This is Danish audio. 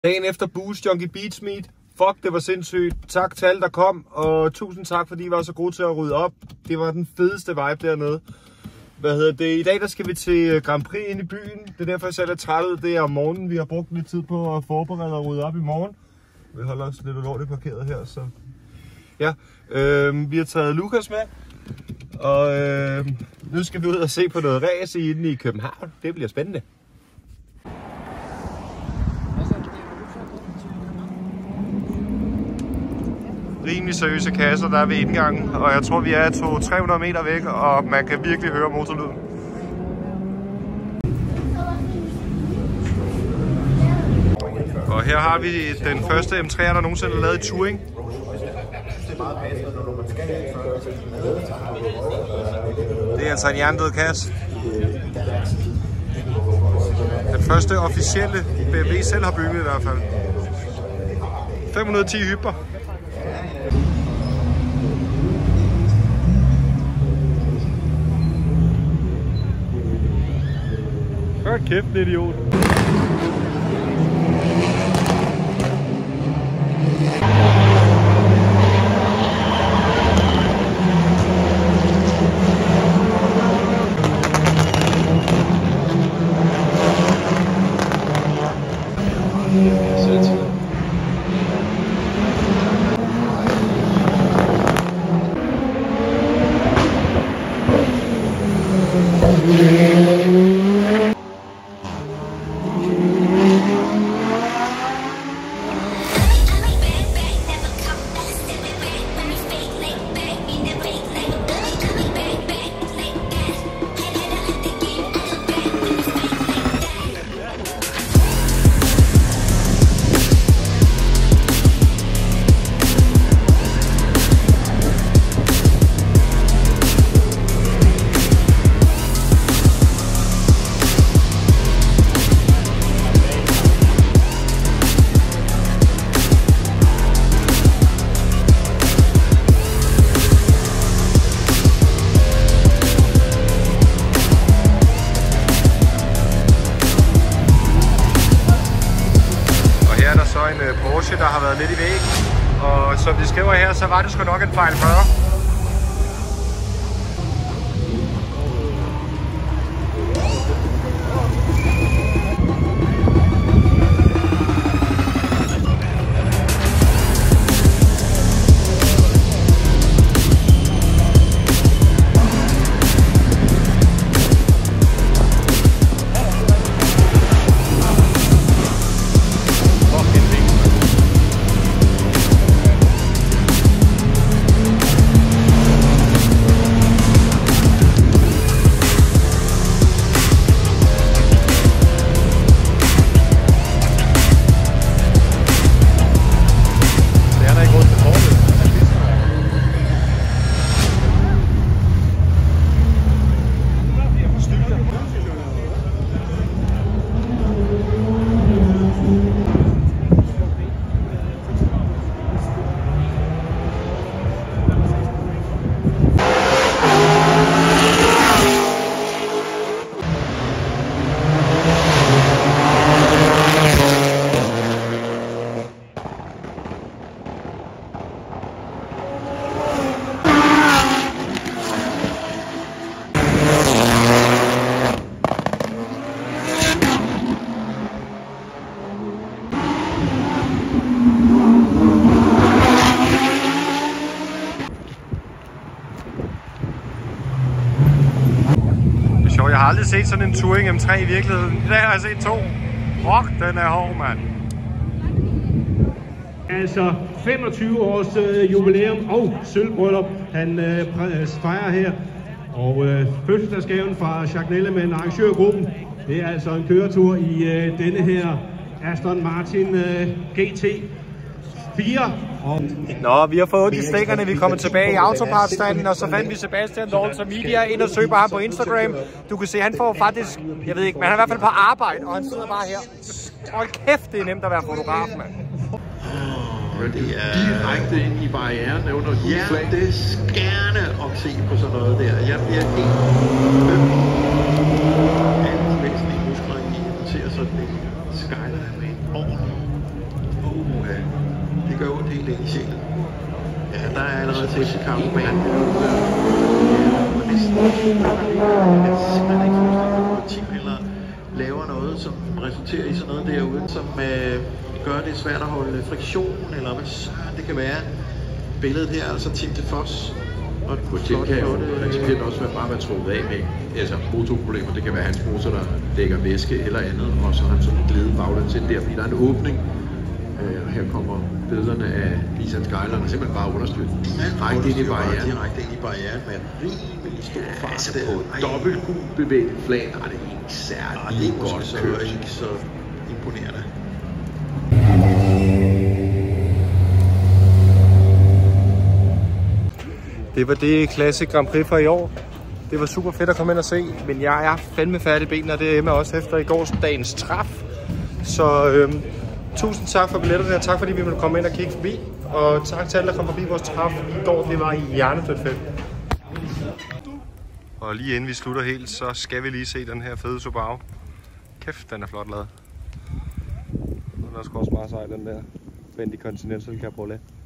Dagen efter Boost Junkie Beats Meet. Fuck, det var sindssygt. Tak til alle, der kom, og tusind tak, fordi I var så gode til at rydde op. Det var den fedeste vibe dernede. I dag der skal vi til Grand Prix ind i byen. Det er derfor, jeg ser lidt træt ud. Det er om morgenen. Vi har brugt lidt tid på at forberede og rydde op i morgen. Vi holder os lidt ulovligt parkeret her, så... Ja, vi har taget Lukas med. Og nu skal vi ud og se på noget race inde i København. Det bliver spændende. Rimelig seriøse kasser, der er ved indgangen, og jeg tror vi er 200-300 meter væk, og man kan virkelig høre motorlyden. Og her har vi den første M3, der nogensinde er lavet i touring. Det er altså en jerndød kasse. Den første officielle BMW selv har bygget i hvert fald. 510 hyper. Hør kæft, det idiot. Porsche, der har været lidt i væg, og som de skriver her, så var det sgu nok en fejl 40. Jeg har aldrig set sådan en Touring M3 i virkeligheden. I dag har jeg set to. Fuck, den er hård, mand. Altså 25 års jubilæum og sølvbryllup, han fejrer her. Og fødselsdagsgaven fra Jacques Nellemann, arrangørgruppen, det er altså en køretur i denne her Aston Martin GT 4. Nå, vi har fået de stikkerne, vi er kommet tilbage i autopartstanden, og så fandt vi Sebastian Lawrence Media ind og søg på ham på Instagram. Du kan se, han får faktisk, jeg ved ikke, men han er i hvert fald på arbejde, og han sidder bare her. Hold kæft, det er nemt at være fotograf, mand. Det er direkte ind i barrieren under hjerteskærende at se på sådan noget der. Jeg bliver helt alle væsentlige muskler i til at sådan en skyline med en ordentlig helt ind i sjælen. Ja, der er allerede safety car på banen. Jeg kan simpelthen ikke forestille mig, at team heller laver noget, som resulterer i sådan noget derude, som gør det svært at holde friktion, eller hvad det kan være. Billedet her er altså Tim de Vos. Og det kan jo principielt også bare være trukket af med altså motorproblemer. Det kan være hans motor, der dækker væske eller andet, og så har han sådan en glide baglæns ind der, fordi der er en åbning. Og her kommer billederne af Nissan Skyline, simpelthen bare understøttet direkte ind i barrieren. Direkte ind i barrieren med rimelig stor fart. Altså på dobbeltbevæget flag, der er det ikke særlig godt kørt. Ikke så imponerende. Det var det Classic Grand Prix for i år. Det var super fedt at komme ind og se, men jeg er fandme færdig i benene, og det er Emma også efter i gårsdagens træf. Så tusind tak for billetterne, og tak fordi vi måtte komme ind og kigge forbi. Og tak til alle, der kom forbi vores træf i går. Det var hjernedødt fedt. Og lige inden vi slutter helt, så skal vi lige se den her fede Subaru. Kæft, den er flot lavet. Den er sgu også meget sej, den der Bentley Continental Cabriolet.